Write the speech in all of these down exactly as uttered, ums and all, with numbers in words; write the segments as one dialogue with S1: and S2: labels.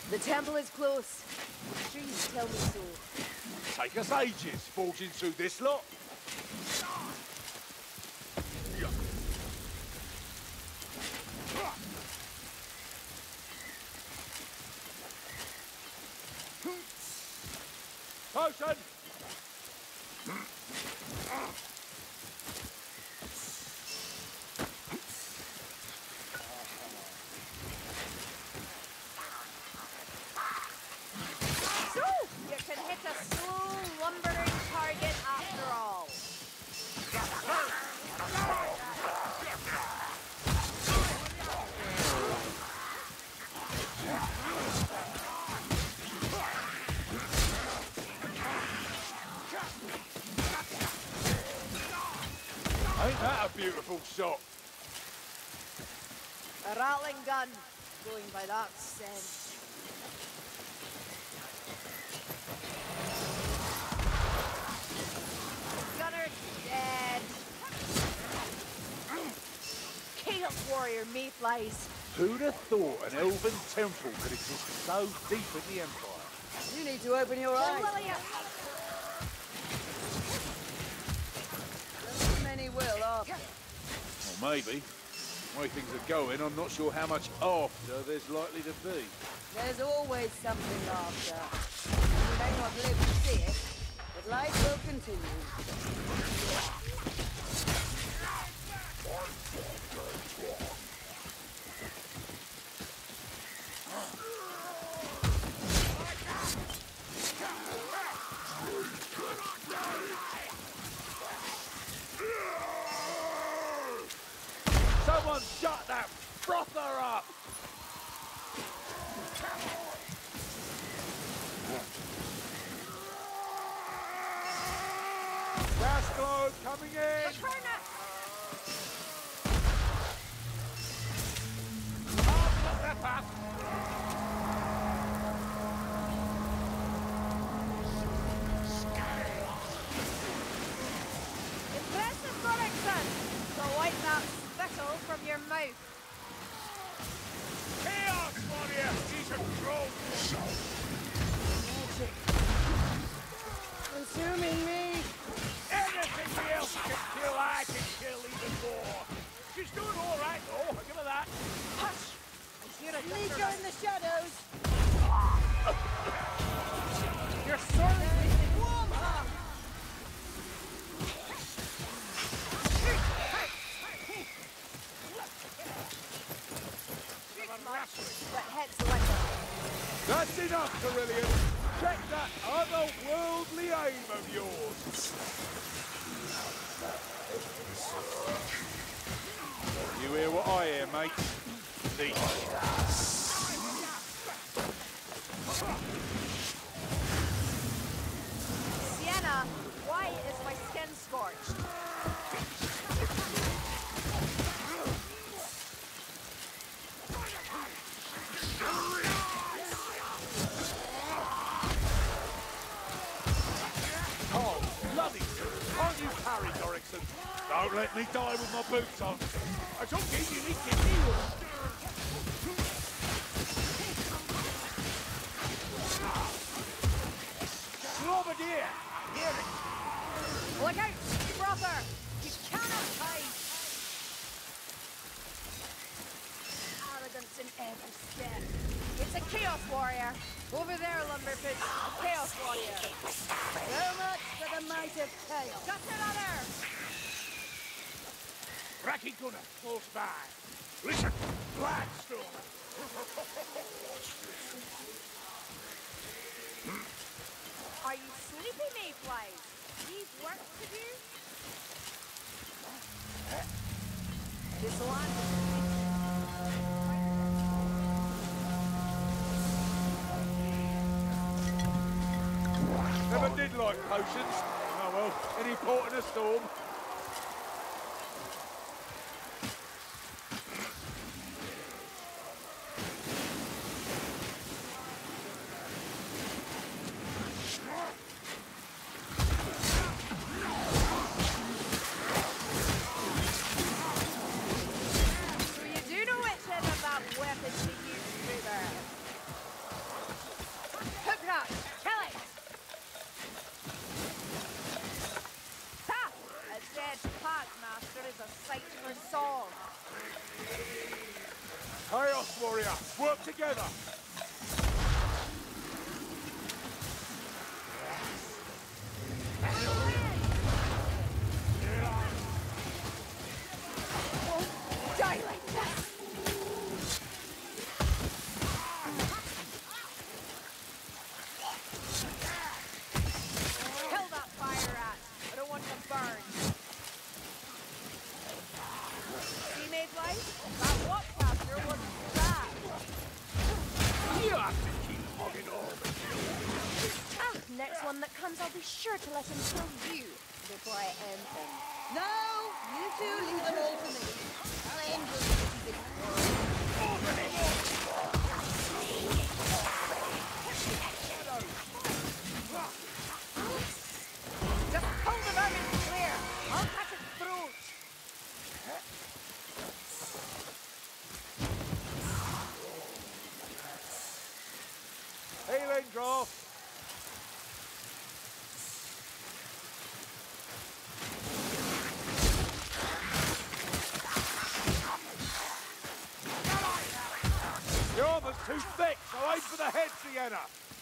S1: The temple is close. The trees tell me so.
S2: Take us ages forging through this lot. Potion! Ain't that a beautiful shot?
S1: A rattling gun, going by that scent. Gunner dead. Chaos warrior mayflies.
S2: Who'd have thought an elven temple could exist so deep in the Empire?
S1: You need to open your eyes. Many will after.
S2: Well, maybe. The way things are going, I'm not sure how much after there's likely to be.
S1: There's always something after. You may not live to see it, but life will continue.
S2: Someone shut that frother up! Gas globe coming in! Up the path!
S1: Impressive, Gorickson! So wipe that spittle from your mouth.
S2: Chaos warrior! He's a troll!
S1: Magic. Consuming me.
S2: Anything else can kill, I can kill even more. She's doing all right, though. I'll give her that.
S1: Hush! I hear a Nico in the shadows. You're sorely wasted. Warm her! But head selected.
S2: That's enough, Carillion. Check that otherworldly aim of yours. You hear what I hear, mate? Leech.
S1: Sienna, why is my skin scorched?
S2: Oh, bloody! Can't you parry, Gorickson? Don't let me die with my boots on. I don't think you need to heal. Globadier! Hear it!
S1: Look out, brother! You cannot hide! Arrogance in every step. It's a Chaos Warrior. Over there, Lumberfish. A Chaos Warrior. So much for the might of Chaos. Just another!
S2: Bracky Gunner, close by. Listen, Blackstone!
S1: Are you sleepy, mayflies? We've work to do? This one?
S2: Never did like potions. Oh well, any port in a storm. Chaos Warrior, work together!
S1: Die like this! Kill that fire rat! I don't want them burned. See, Mayfly? That Watchcaster wasn't too bad.
S2: You have to keep hogging all the
S3: Ah, next one that comes, I'll be sure to let him kill you before I end him.
S1: No! You two leave them all to me. I'm just a big Just pull the vermin clear! I'll cut its throat!
S2: healing draft! The armor's too thick, so aim for the head, Sienna!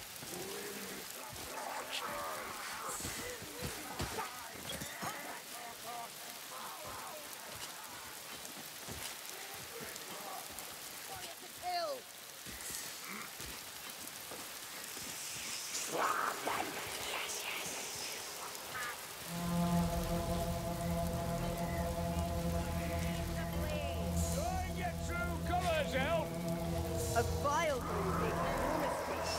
S2: Showing your true colours, Elf!
S1: A vile brew, no mistake.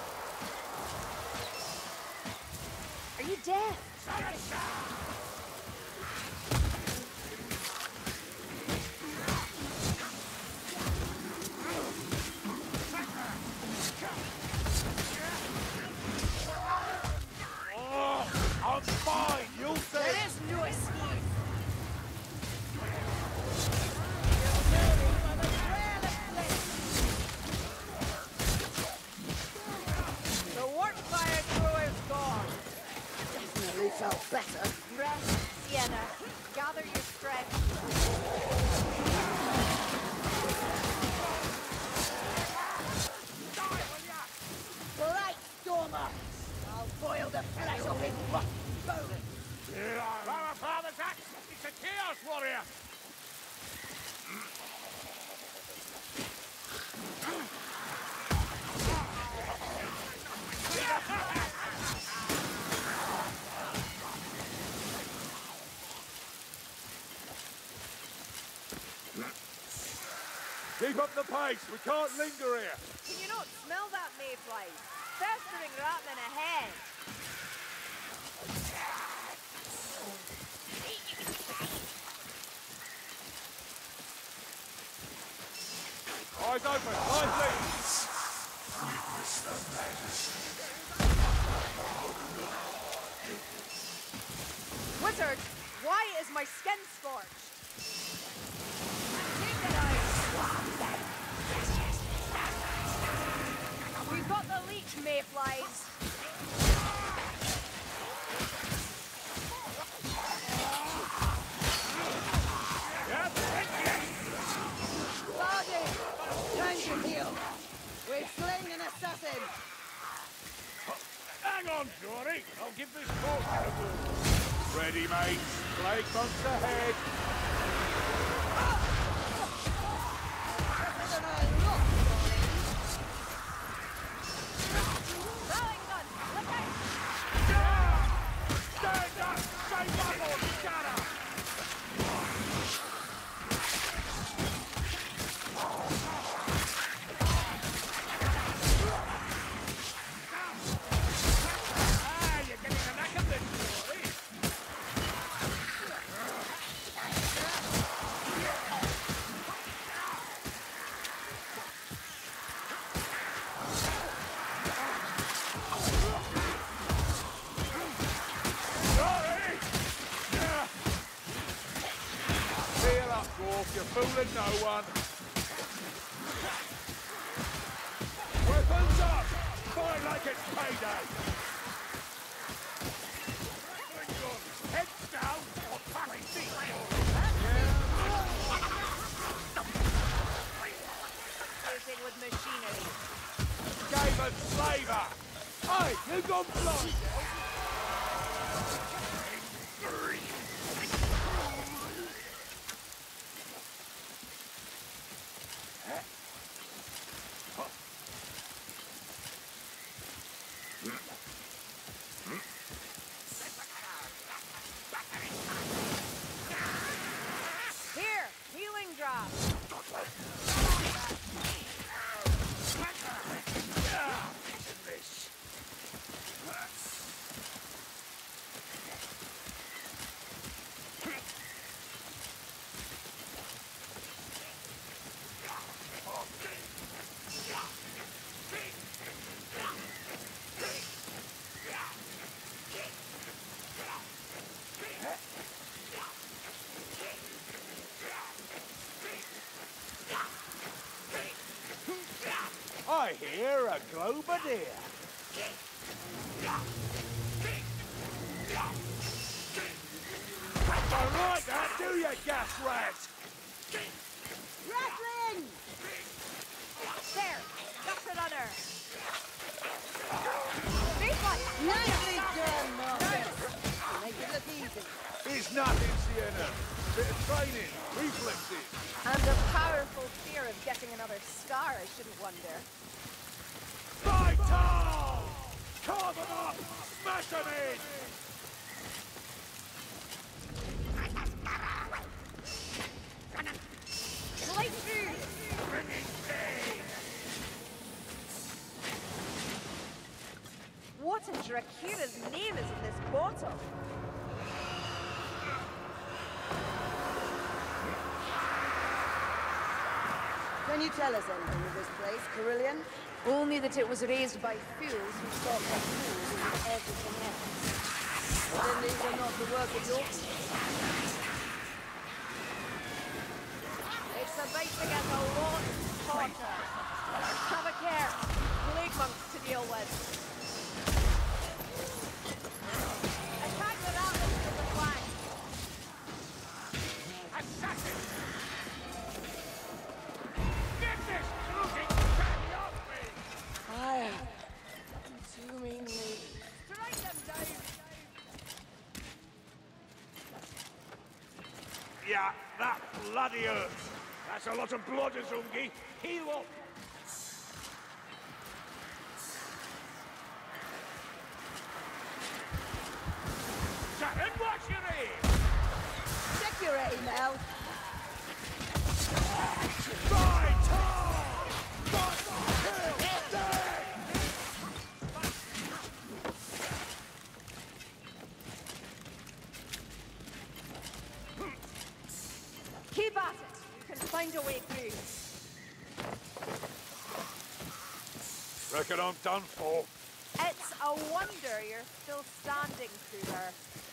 S3: Are you deaf?
S2: Oh, I'm fine, you'll see!
S1: There is no escape. The work fire thrower is gone. Definitely felt better. Rest, Sienna. Gather your strength. Right, Stormer. I'll boil the flesh off his rotten bones.
S2: Our father's axe! It's a Chaos Warrior! Keep up the pace, we can't linger here.
S1: Can you not smell that, Mayfly? Festering rattling ahead.
S2: Eyes open, lively!
S1: Wizard, why is my skin scorched? Take it out. We've got the leech, Mayflies.
S2: Yep, thank you!
S1: Sergeant, time to heal. We've slain an assassin.
S2: Hang on, Jory. I'll give this fortune a boost. Ready, mates. Plague months ahead.
S1: Rowing gun, look out!
S2: Stand up! Say bubble! Scatter! Ah, you're getting the knack of this, Jory. Jory! Feel up, dwarf. You're fooling no one. Weapons up! Fight like it's payday! Heads down or parry feet! favour. Hey, you gone blind?
S1: Here, healing drop.
S2: I hear a Globadier. Don't like that, do you, gas rat?
S1: Rattling! There, got it on her. Big one!
S4: Nicely done, Marcus. Make it look easy.
S2: It's nothing, Sienna. Bit of training, reflexes.
S1: And a powerful fear of getting another scar, I shouldn't wonder.
S2: Vital! Carve them up! Smash them in!
S1: Slate through! What in Drakira's name is in this bottle?
S4: Can you tell us anything of this place, Carillion?
S1: Only that it was raised by fools who thought their fools was everything else.
S4: Then these are not the work of your people.
S1: It's about to get a lot hotter. Have a care. Plague monks to deal with. Attack the rabbits with the flank.
S2: Assassin! Get this looking candy off me!
S4: Fire. Consuming me.
S1: Strike them down.
S2: Yeah, that bloody hurts. That's a lot of blood, Azungi. Heal up. Sharon, watch your ear!
S4: Check your aim, Mel.
S2: Vital! Kill! Stay!
S1: Keep at it. You can find a way through.
S2: Reckon I'm done for.
S1: It's a wonder you're still standing, Kruger.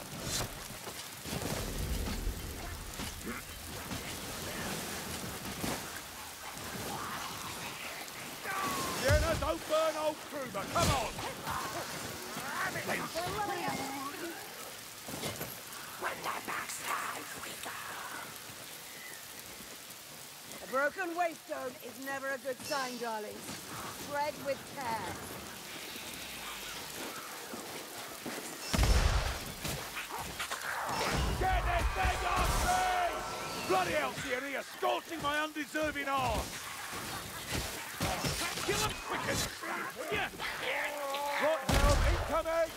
S2: Sienna, don't burn old Kruger. Come on!
S4: A broken waystone is never a good sign, darlings. Tread with care.
S2: Get this thing off me! Bloody hell, Sienna, you're scorching my undeserving arse! Kill him quick as fast, will ya? Right, help, incoming!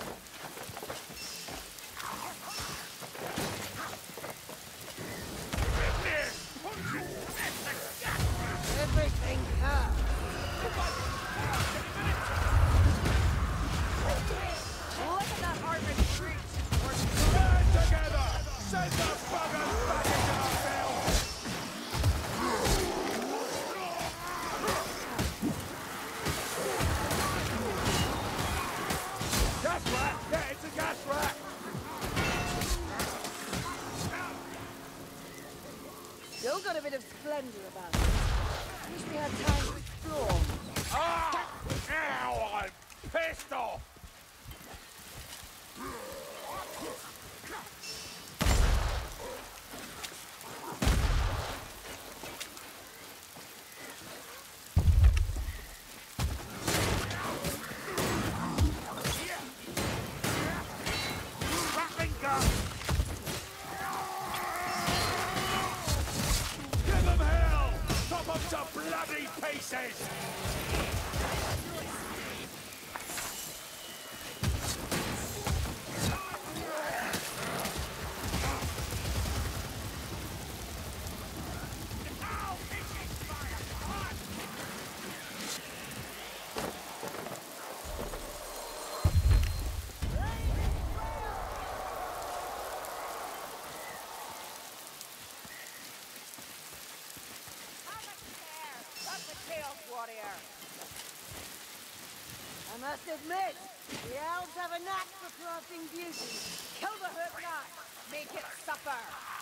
S4: Everything hurts.
S1: Look at that armored street.
S2: Stand together! Send the buggers back into our field! Gas rat! Yeah, it's a gas rat!
S4: Still got a bit of splendor about it. Wish we had time to explore.
S2: Ah! Now I'm pissed off! to bloody pieces!
S4: I must admit, the elves have a knack for crafting beauty. Kill the hook not, make it suffer.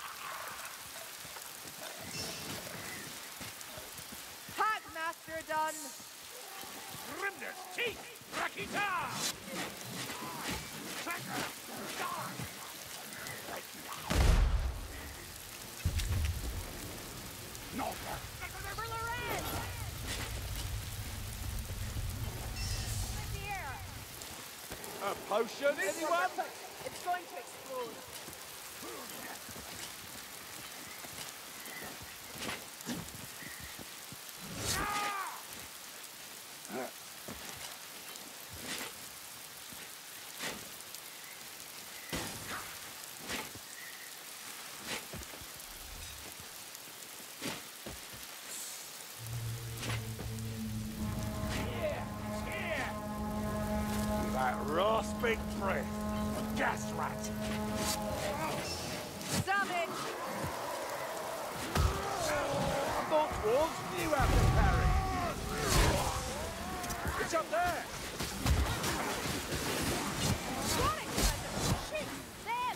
S1: Hackmaster done.
S2: Grimness, teeth, Rakita! Tracker, die! No!
S1: For Loren!
S2: A potion, anyone?
S1: It's going to explode.
S2: Rasping breath. A gas rat.
S1: Savage!
S2: I thought dwarves knew how to parry. It's up there.
S1: Got it, cousin! Shoot! Them!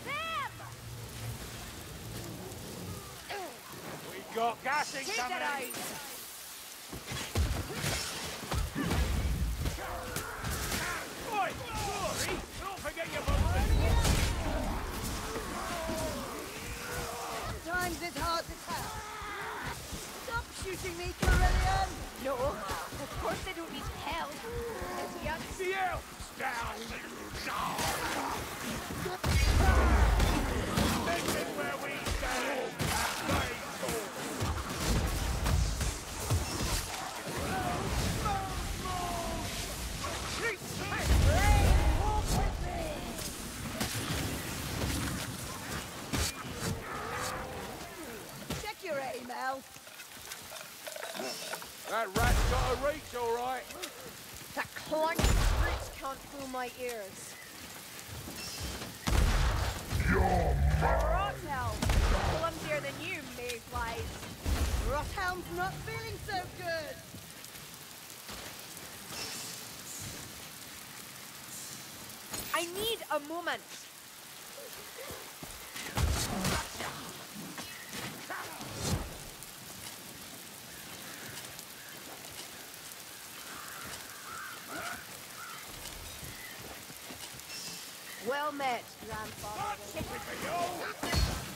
S1: Them!
S2: We got gassing
S1: Take
S2: coming.
S1: that out!
S2: Oi! Rory! Don't forget your movement!
S4: Sometimes it's hard to tell. Stop shooting me, Carillion!
S3: No, of course they don't need help. Idiots.
S2: The elves down! This is where we stand! Play cool!
S4: Check your aim, Al.
S2: That rat's got a reach, all right.
S1: That clunk screech can't fool my ears. Rothel! Well, I'm dearer than you, Mayflies.
S4: Rothelm's not feeling so good.
S1: I need a moment. Well met, grandfather.
S2: Something for you!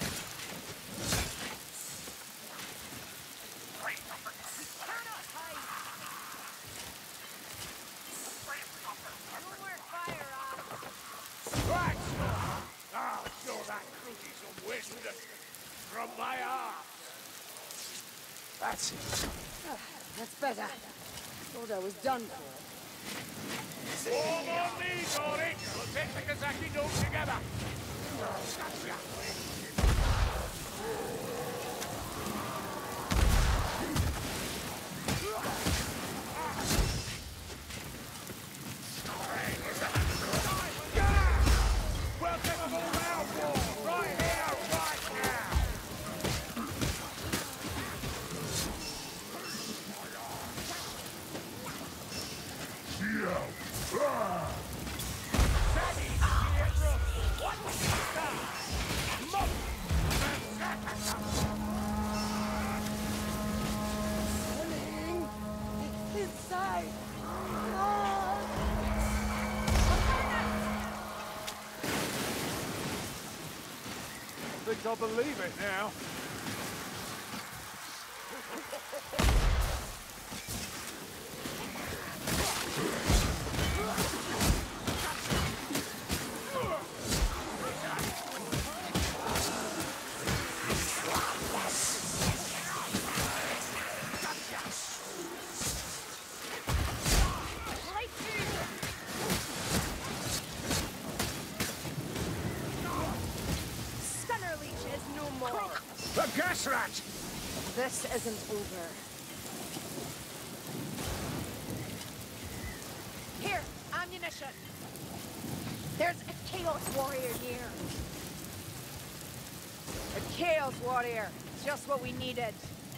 S1: No more fire on.
S2: Right! I'll show that crookie some wisdom from my arms. That's it.
S4: Ah, that's better. Thought I was done for.
S2: Form on me, Dory! We'll take the Kazaki dome together! We'll take them all round war! Right here, right now!
S4: Coming! Inside! Ah!
S2: I think I'll believe it now. Trat!
S1: This isn't over. Here, ammunition. There's a Chaos Warrior near. A Chaos Warrior. Just what we needed.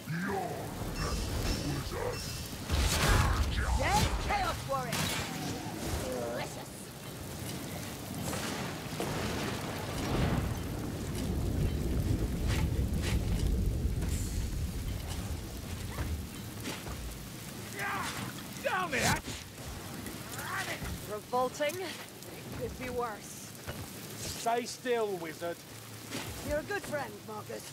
S1: Dead Chaos Warrior. Delicious.
S2: Down there!
S1: Revolting. It could be worse.
S2: Stay still, wizard.
S4: You're a good friend, Marcus.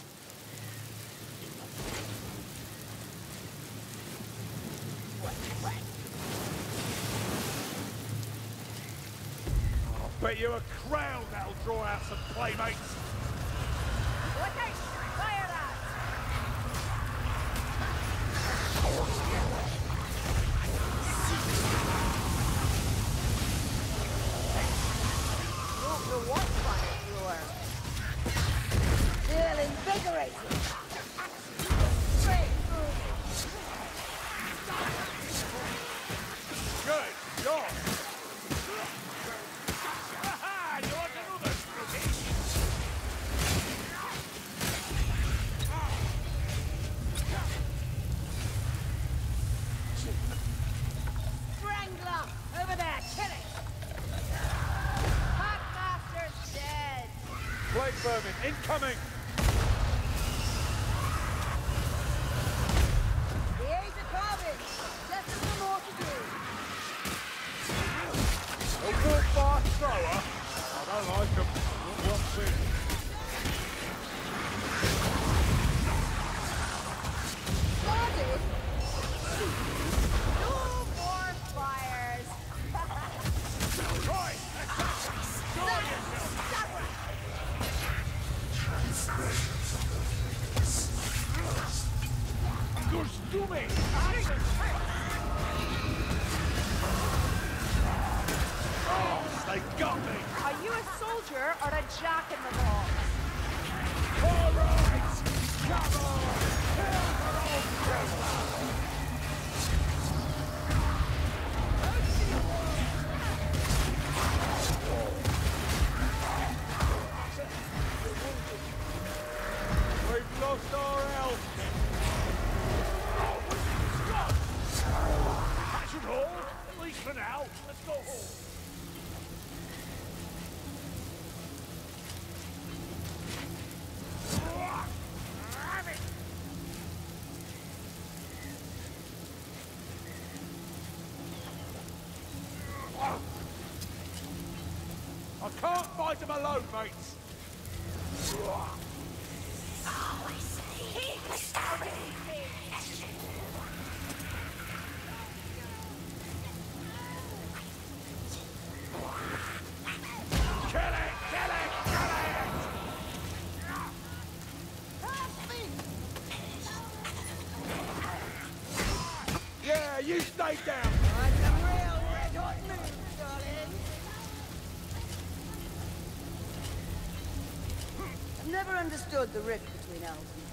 S2: I'll bet you a crown that'll draw out some playmates.
S1: Look out! Fire that! Oh, the what fire thrower?
S4: Feel invigorated.
S2: Good job! Aha! You want another scrutiny?
S4: Strangler! Over there, kill it!
S1: Packmaster's dead!
S2: Plague vermin, incoming!
S4: The Age of Carving! Just a little more to do.
S2: A walk fast thrower? I don't like them. One thing.
S4: Started?
S1: No more fires!
S2: Right! Enjoy yourself! Gustumi! Oh, they got me!
S1: Are you a soldier or a jack in the box?
S2: All right! Come on! Kill for old Christmas! We've lost our elf! Oh, God! That should hold, at least for now. Let's go home. I can't fight him alone, mates. Kill it! Kill it! Kill it! Yeah, you stay down.
S4: That's a real red hot move, darling. I've never understood the rift between elves and